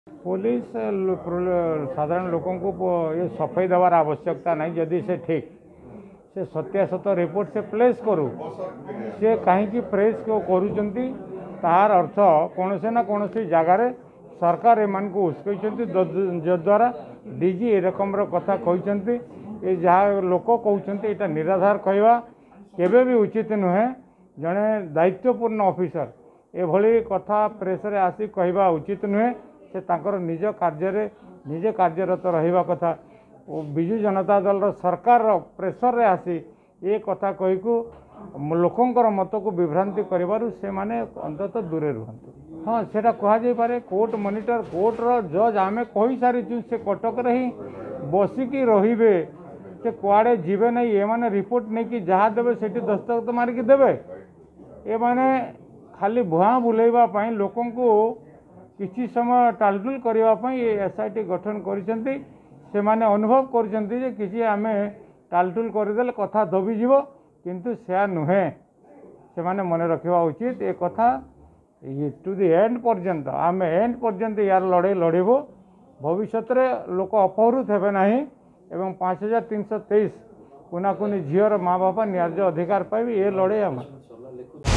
Police साधारण लोकों को ये सफाई देवार आवश्यकता नहीं। जदि से ठीक से सत्यासत रिपोर्ट से प्लेस करू से कहीं प्रेस को करुँच तार अर्थ कौन से ना कौन सी जगार सरकार एमान को उस्कई जद्वारा डीजी ए रकम कथा कहते ये जहाँ लोक कहते यहाँ निराधार कहवा केबे भी उचित नुहे। जड़े दायित्वपूर्ण ऑफिसर एभली कथा प्रेस रे आसी कहवा उचित नुहे। से तांकर निज कार्य निजे कार्यरत रहिबा कथा। बिजु जनता दल सरकार प्रेसर रे आसी ये कथा कही को लोकंकर मत को विभ्रांति करिबारु से माने अंतत दूरे रुहंतु। हाँ सेटा कहा जाई पारे कोर्ट मॉनिटर कोर्ट रो जज आमे कहि सारी से कटक रे ही बसिकी रहिबे से कुआड़े जीवे नहीं। ये माने रिपोर्ट नहीं कि जहाँ देवे सेठी दस्तखत मारिकी देवे। ये माने खाली भुआ बुलेइबा पई लोकन को किसी समय टालटुल करने एसआईटी गठन करिसेंती। से माने अनुभव करिसेंती जे किसी आमे टालटुल करदेले कथा दबिଯିव किंतु से नुहे। से माने मन रखा उचित ए कथा ये टू द एंड पर्यंत आमे एंड पर्यंत यार लड़े लड़बू। भविष्य में लोक अपहृत हेबे नाही एवं 5323 कुनाकुनी झीवर माँ बापा न्याय अधिकार पाइबे ये लड़े आम।